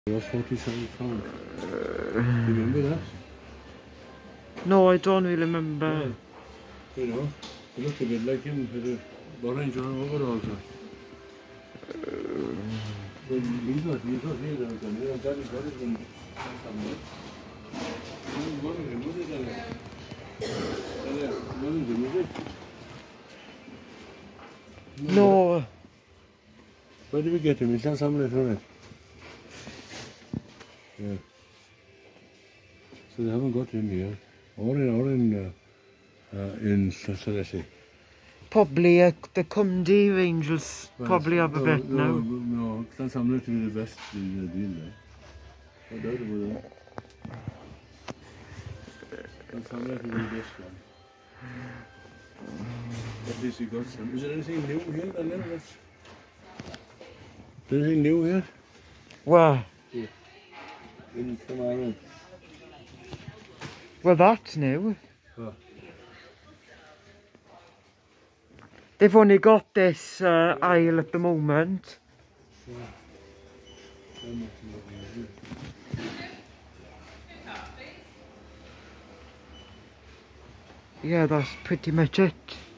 It was £47. You remember that? No, I don't really remember. Yeah. You know, it looked a bit like him with the orange on overalls. He's not here. Daddy got it in somewhere. No. Where did we get him? He's not somewhere from it. Yeah. So they haven't got him here. Or in Celeste. Probably the Cumdee Rangers probably have a bet now. No, that's I'm not to be the best in the deal there. I doubt about that. That's I'm not to be the best one. At least he got some. Is there anything new here? I never got. Is there anything new here? Where? Yeah. In tomorrow. Well, that's new. Oh. They've only got this aisle at the moment. Yeah, that's pretty much it.